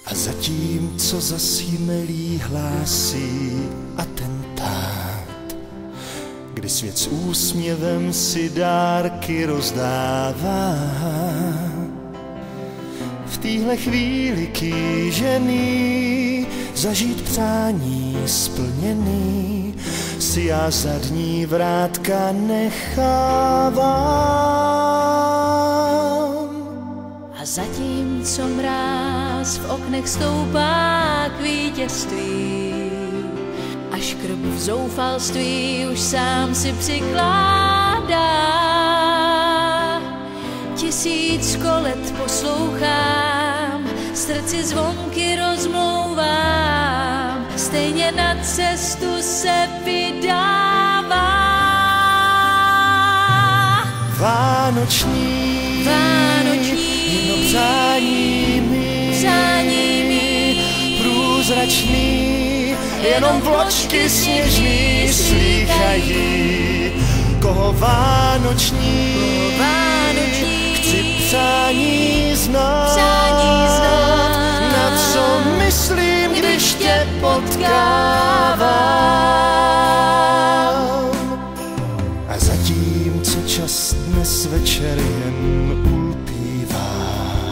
A zatímco zas jmelí hlásí atentát, kdy svět s úsměvem si dárky rozdává, v téhle chvíli kýžený zažít přání splněný si já zadní vrátka nechávám. A zatímco mráz v oknech stoupá k vítězství, až krb v zoufalství už sám si přikládá, 1000 kolet poslouchám, srdci zvonky rozmlouvám, stejně na cestu se vydává. Vánoční, jedno přání mi, průzračný, jenom vločky sněžný slýchají. Koho vánoční, chci přání znát, na co myslím, když tě potkávám. A zatímco čas dnes večer jen ulpívá,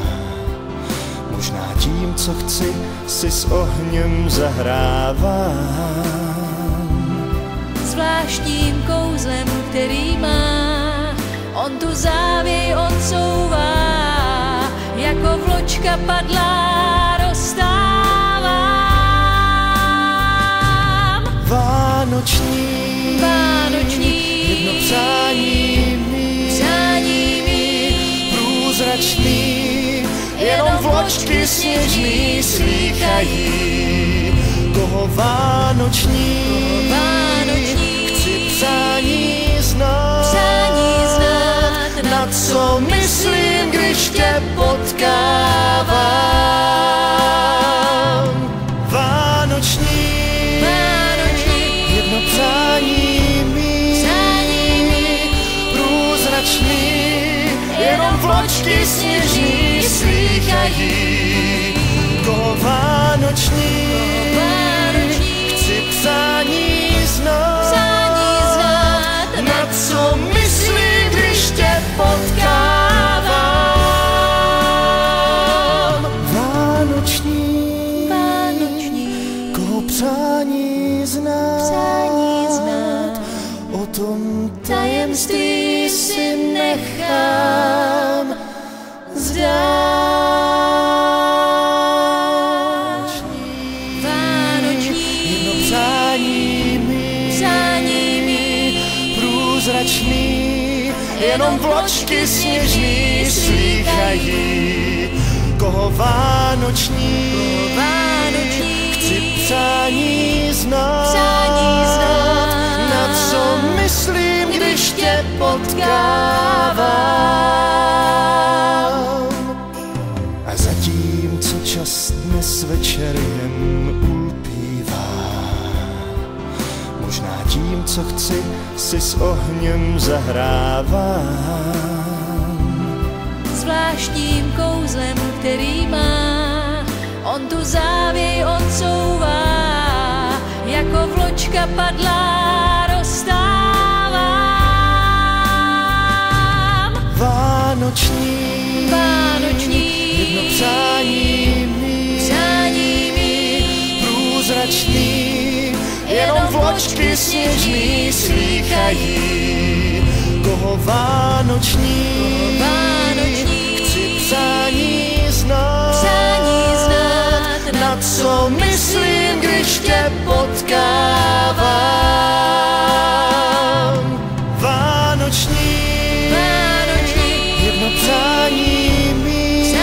možná tím, co chci, si s ohněm zahrávám. Zvláštním kouzlem, který má, on tu závěj odsouvá, jako vločka padlá rozstávám. Vánoční, jedno přání mi, průzračný, jenom vločky sněžný slýchají. Koho vánoční, chci přání znát, na co myslím, když tě potkávám. Vánoční, jedno přání mi, průzračný, jenom vločky sněžný slýchají. Koho vánoční, chci přání znát, na co myslím, když tě potkávám. Vánoční, koho přání znát, o tom tajemství si nechám zdát. Jedno přání mi, průzračný, jenom vločky sněžný slýchají. Koho vánoční, chci přání znát, na co myslím, když tě potkávám. A zatímco čas dnes večer jen ulpívá, možná tím, co chci, si s ohněm zahrávám. Zvláštním kouzlem, který má, on tu závěj odsouvá, jako vločka padlá rozstávám. Vánoční, jedno přání mi, průzračný, jenom vločky sněžný slýchají. Koho vánoční, chci přání znát, na co myslím, když tě potkávám. Vánoční, jedno přání mi,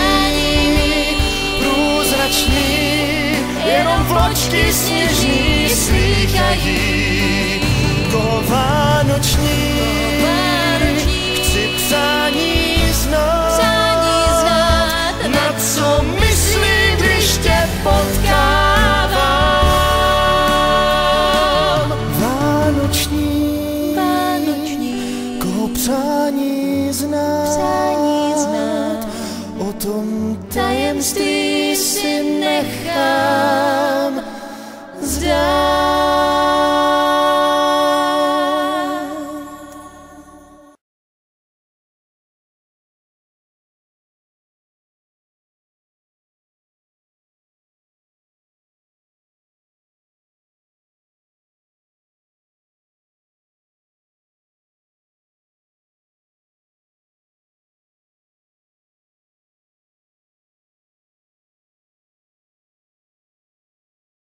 průzračný, jenom vločky sněžný slýchají. Koho vánoční, chci přání znát, na co myslím, když tě potkávám. Vánoční, koho přání znát, o tom tajemství si nechám zdát.